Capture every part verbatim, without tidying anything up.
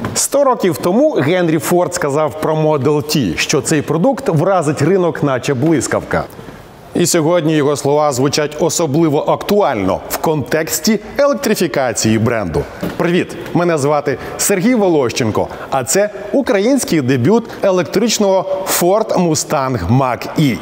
Сто років тому Генрі Форд сказав про Model T, що цей продукт вразить ринок, наче блискавка. І сьогодні його слова звучать особливо актуально в контексті електрифікації бренду. Привіт! Мене звати Сергій Волощенко, а це український дебют електричного Ford Mustang Mach-E.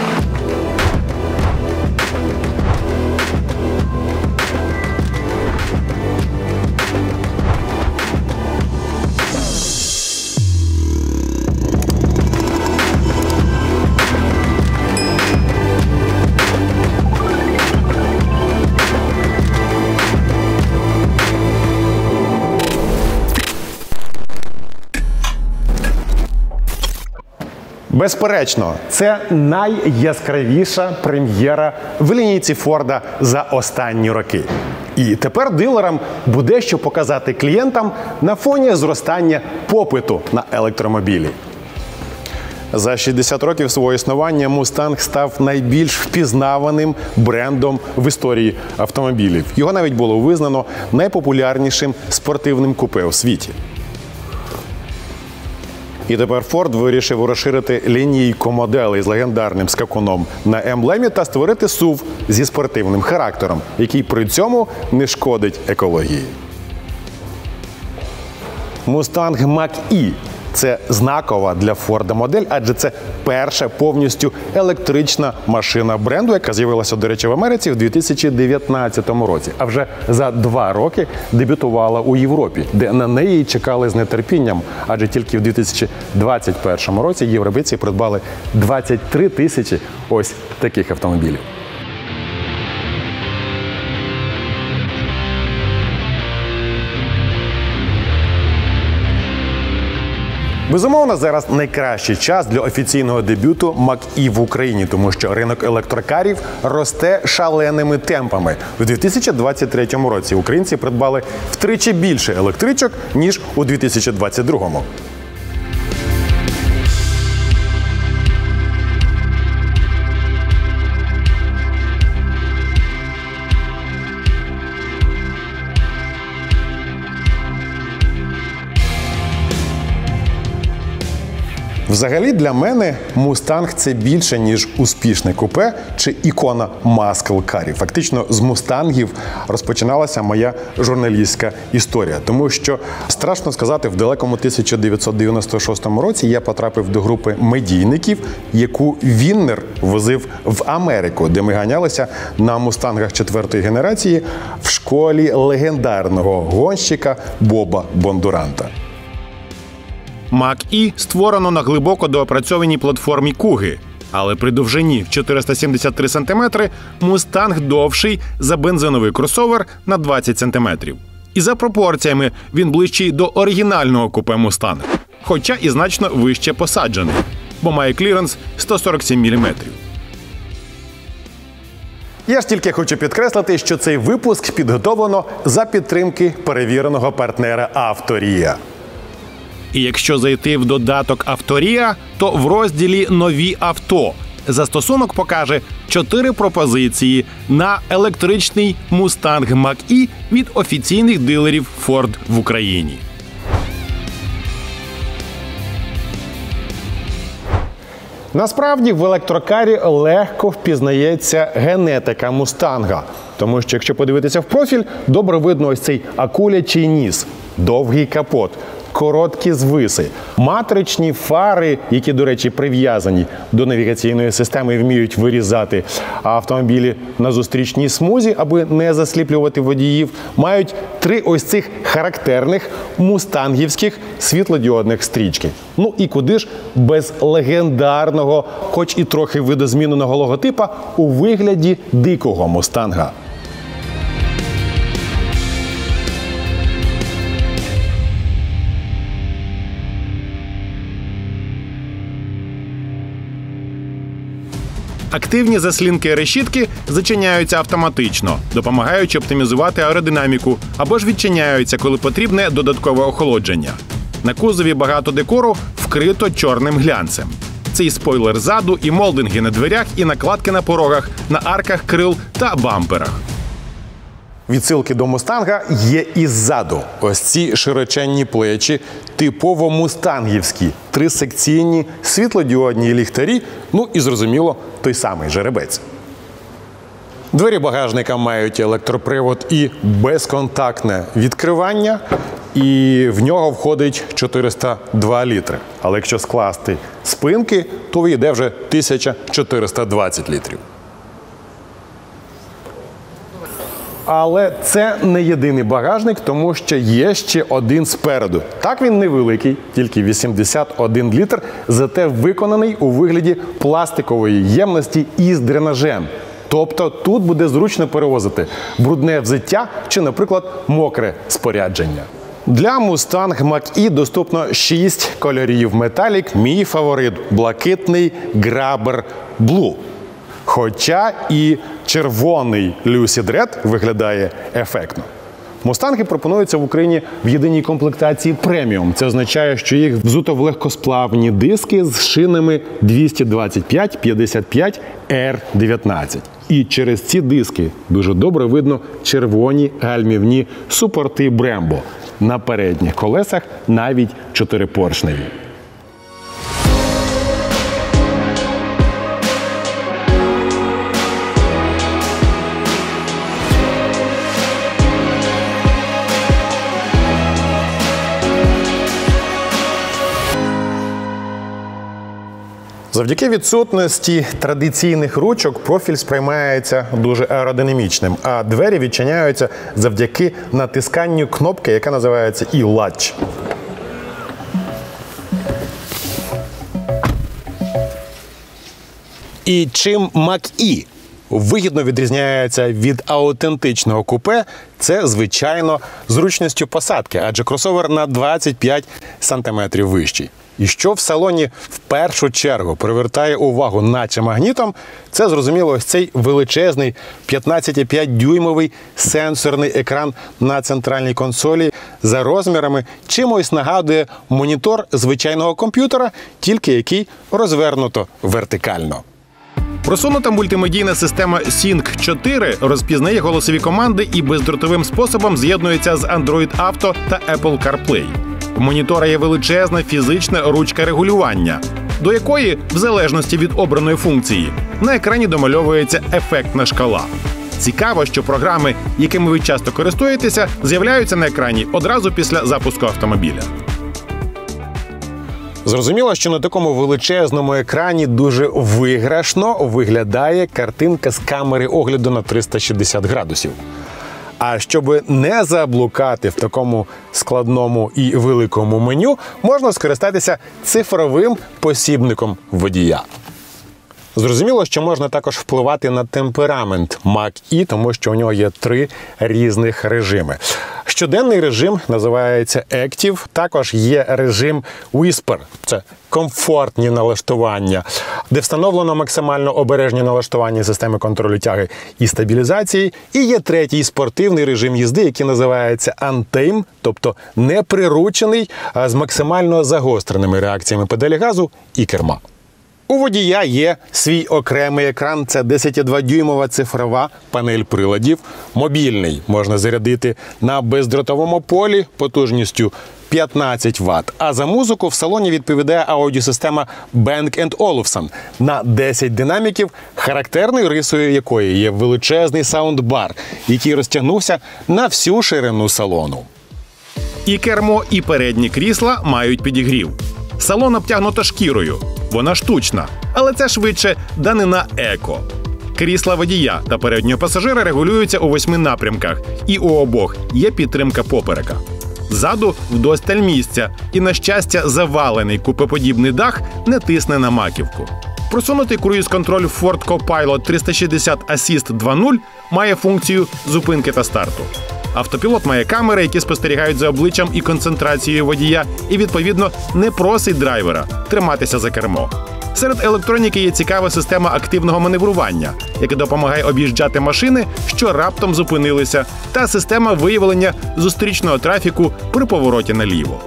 Безперечно, це найяскравіша прем'єра в лінійці Форда за останні роки. І тепер дилерам буде що показати клієнтам на фоні зростання попиту на електромобілі. За шістдесят років свого існування Mustang став найбільш впізнаваним брендом в історії автомобілів. Його навіть було визнано найпопулярнішим спортивним купе у світі. І тепер Ford вирішив розширити лінійку моделей з легендарним скакуном на емблемі та створити сув зі спортивним характером, який при цьому не шкодить екології. Mustang Mach-E – це знакова для Форда модель, адже це перша повністю електрична машина бренду, яка з'явилася, до речі, в Америці в дві тисячі дев'ятнадцятому році. А вже за два роки дебютувала у Європі, де на неї чекали з нетерпінням, адже тільки в дві тисячі двадцять першому році європейці придбали двадцять три тисячі ось таких автомобілів. Безумовно, зараз найкращий час для офіційного дебюту Mach-E в Україні, тому що ринок електрокарів росте шаленими темпами. У дві тисячі двадцять третьому році українці придбали втричі більше електричок, ніж у дві тисячі двадцять другому. Взагалі, для мене Mustang – це більше, ніж успішне купе чи ікона маскл-карів. Фактично, з Мустангів розпочиналася моя журналістська історія. Тому що, страшно сказати, в далекому тисяча дев'ятсот дев'яносто шостому році я потрапив до групи медійників, яку Віннер возив в Америку, де ми ганялися на Мустангах четвертої генерації в школі легендарного гонщика Боба Бондуранта. Mach-E створено на глибоко доопрацьованій платформі Куги, але при довжині в чотириста сімдесят три сантиметри Mustang довший за бензиновий кросовер на двадцять сантиметрів. І за пропорціями він ближчий до оригінального купе Mustang, хоча і значно вище посаджений, бо має кліренс сто сорок сім міліметрів. Я ж тільки хочу підкреслити, що цей випуск підготовлено за підтримки перевіреного партнера «Авторія». І якщо зайти в додаток «Авторія», то в розділі «Нові авто» застосунок покаже чотири пропозиції на електричний Mustang Mach-E від офіційних дилерів Ford в Україні. Насправді, в електрокарі легко впізнається генетика Мустанга. Тому що, якщо подивитися в профіль, добре видно ось цей акулячий ніс, довгий капот, короткі звиси, матричні фари, які, до речі, прив'язані до навігаційної системи і вміють вирізати автомобілі на зустрічній смузі, аби не засліплювати водіїв, мають три ось цих характерних мустангівських світлодіодних стрічки. Ну і куди ж без легендарного, хоч і трохи видозміненого логотипа у вигляді дикого Мустанга. Активні заслінки решітки зачиняються автоматично, допомагаючи оптимізувати аеродинаміку, або ж відчиняються, коли потрібне додаткове охолодження. На кузові багато декору вкрито чорним глянцем. Це і спойлер ззаду, і молдинги на дверях, і накладки на порогах, на арках крил та бамперах. Відсилки до «Мустанга» є і ззаду. Ось ці широченні плечі, типово мустангівські, трисекційні, світлодіодні ліхтарі, ну і, зрозуміло, той самий жеребець. Двері багажника мають електропривод і безконтактне відкривання, і в нього входить чотириста два літри. Але якщо скласти спинки, то вийде вже тисяча чотириста двадцять літрів. Але це не єдиний багажник, тому що є ще один спереду. Так, він невеликий, тільки вісімдесят один літр, зате виконаний у вигляді пластикової ємності із дренажем. Тобто тут буде зручно перевозити брудне взуття чи, наприклад, мокре спорядження. Для Mustang Mach-E доступно шість кольорів металік. Мій фаворит – блакитний Grabber Blue. Хоча і червоний Lucid Red виглядає ефектно. Мустанги пропонуються в Україні в єдиній комплектації преміум. Це означає, що їх взуто в легкосплавні диски з шинами двісті двадцять п'ять п'ятдесят п'ять ар дев'ятнадцять. І через ці диски дуже добре видно червоні гальмівні супорти Brembo. На передніх колесах навіть чотирипоршневі. Завдяки відсутності традиційних ручок профіль сприймається дуже аеродинамічним, а двері відчиняються завдяки натисканню кнопки, яка називається e-latch. І чим Mach-E вигідно відрізняється від аутентичного купе, це, звичайно, зручністю посадки, адже кросовер на двадцять п'ять сантиметрів вищий. І що в салоні в першу чергу привертає увагу наче магнітом, це, зрозуміло, ось цей величезний п'ятнадцять п'ять дюймовий сенсорний екран на центральній консолі за розмірами чимось нагадує монітор звичайного комп'ютера, тільки який розвернуто вертикально. Просунута мультимедійна система сінк чотири розпізнає голосові команди і бездротовим способом з'єднується з Android Auto та Apple CarPlay. У монітора є величезна фізична ручка регулювання, до якої, в залежності від обраної функції, на екрані домальовується ефектна шкала. Цікаво, що програми, якими ви часто користуєтеся, з'являються на екрані одразу після запуску автомобіля. Зрозуміло, що на такому величезному екрані дуже виграшно виглядає картинка з камери огляду на триста шістдесят градусів. А щоб не заблукати в такому складному і великому меню, можна скористатися цифровим посібником водія. Зрозуміло, що можна також впливати на темперамент Mach-E, тому що у нього є три різних режими. Щоденний режим називається Active, також є режим Whisper, це комфортні налаштування, де встановлено максимально обережні налаштування системи контролю тяги і стабілізації. І є третій спортивний режим їзди, який називається Untame, тобто неприручений, а з максимально загостреними реакціями педалі газу і керма. У водія є свій окремий екран, це десятидводюймова цифрова панель приладів. Мобільний можна зарядити на бездротовому полі потужністю п'ятнадцять ватт. А за музику в салоні відповідає аудіосистема Bang енд Олufsen на десять динаміків, характерною рисою якої є величезний саундбар, який розтягнувся на всю ширину салону. І кермо, і передні крісла мають підігрів. Салон обтягнуто шкірою. Вона штучна, але це швидше данина еко. Крісла водія та переднього пасажира регулюються у восьми напрямках, і у обох є підтримка поперека. Ззаду вдосталь місця, і, на щастя, завалений купеподібний дах не тисне на маківку. Просунутий круїз-контроль Ford Co-Pilot триста шістдесят Assist два нуль має функцію зупинки та старту. Автопілот має камери, які спостерігають за обличчям і концентрацією водія, і, відповідно, не просить драйвера триматися за кермо. Серед електроніки є цікава система активного маневрування, яка допомагає об'їжджати машини, що раптом зупинилися, та система виявлення зустрічного трафіку при повороті наліво.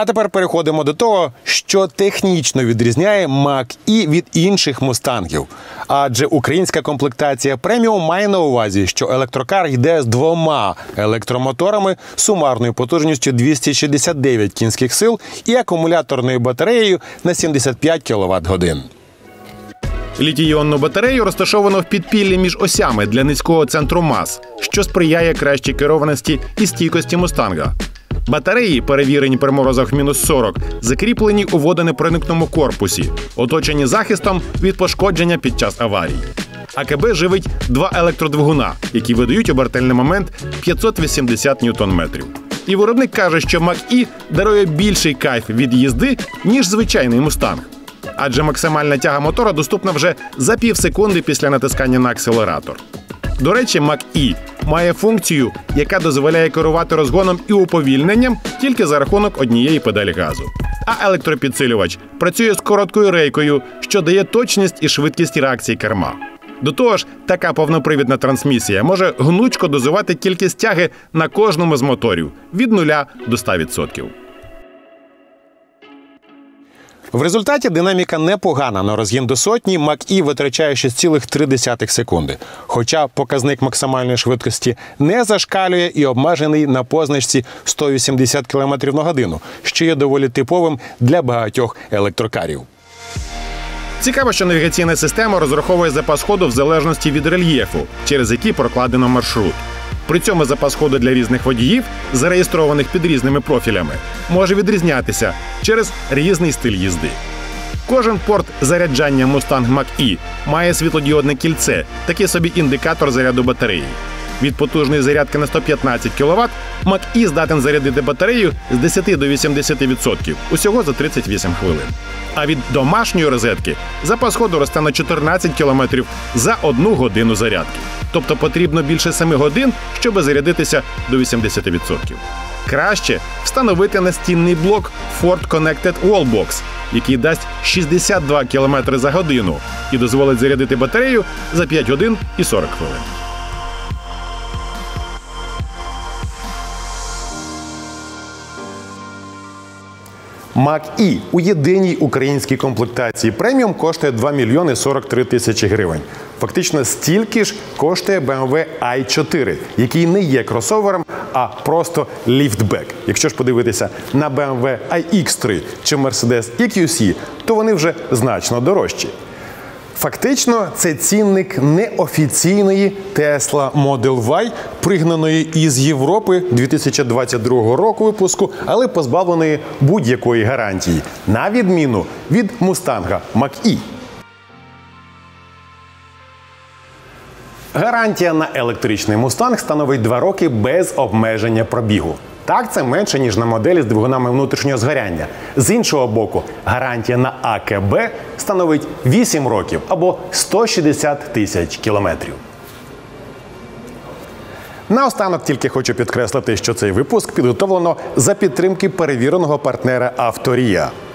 А тепер переходимо до того, що технічно відрізняє Мак-І від інших мустангів. Адже українська комплектація преміум має на увазі, що електрокар йде з двома електромоторами сумарною потужністю двісті шістдесят дев'ять кінських сил і акумуляторною батареєю на сімдесят п'ять кіловат-годин. Літій-іонну батарею розташовано в підпіллі між осями для низького центру мас, що сприяє кращій керованості і стійкості мустанга. Батареї, перевірені при морозах в мінус сорок, закріплені у водонепроникному корпусі, оточені захистом від пошкодження під час аварій. АКБ живить два електродвигуна, які видають обертальний момент п'ятсот вісімдесят ньютон-метрів. І виробник каже, що Мак-І дарує більший кайф від їзди, ніж звичайний мустанг. Адже максимальна тяга мотора доступна вже за пів секунди після натискання на акселератор. До речі, Мак-І має функцію, яка дозволяє керувати розгоном і уповільненням тільки за рахунок однієї педалі газу. А електропідсилювач працює з короткою рейкою, що дає точність і швидкість реакції керма. До того ж, така повнопривідна трансмісія може гнучко дозувати кількість тяги на кожному з моторів – від нуля до ста відсотків. В результаті динаміка непогана. На розгін до сотні Мак-І витрачає шість цілих три десятих секунди. Хоча показник максимальної швидкості не зашкалює і обмежений на позначці сто вісімдесят кілометрів на годину, що є доволі типовим для багатьох електрокарів. Цікаво, що навігаційна система розраховує запас ходу в залежності від рельєфу, через який прокладено маршрут. При цьому запас ходу для різних водіїв, зареєстрованих під різними профілями, може відрізнятися через різний стиль їзди. Кожен порт заряджання Mustang Mach-E має світлодіодне кільце, такий собі індикатор заряду батареї. Від потужної зарядки на сто п'ятнадцять кіловат Mach-E здатен зарядити батарею з десяти до вісімдесяти відсотків усього за тридцять вісім хвилин. А від домашньої розетки запас ходу росте на чотирнадцять кілометрів за одну годину зарядки. Тобто потрібно більше семи годин, щоб зарядитися до вісімдесяти відсотків. Краще встановити настінний блок Ford Connected Wallbox, який дасть шістдесят два кілометри за годину і дозволить зарядити батарею за п'ять годин і сорок хвилин. Mach-E у єдиній українській комплектації преміум коштує два мільйони сорок три тисячі гривень. Фактично стільки ж коштує бе ем ве ай чотири, який не є кросовером, а просто ліфтбек. Якщо ж подивитися на бе ем ве ай ікс три чи Mercedes і кью сі, то вони вже значно дорожчі. Фактично, це цінник неофіційної Tesla Model Y, пригнаної із Європи дві тисячі двадцять другого року випуску, але позбавленої будь-якої гарантії, на відміну від Mustang Mach-E. Гарантія на електричний Mustang становить два роки без обмеження пробігу. Так, це менше, ніж на моделі з двигунами внутрішнього згоряння. З іншого боку, гарантія на а ке бе становить вісім років або сто шістдесят тисяч кілометрів. Наостанок тільки хочу підкреслити, що цей випуск підготовлено за підтримки перевіреного партнера «Авторія».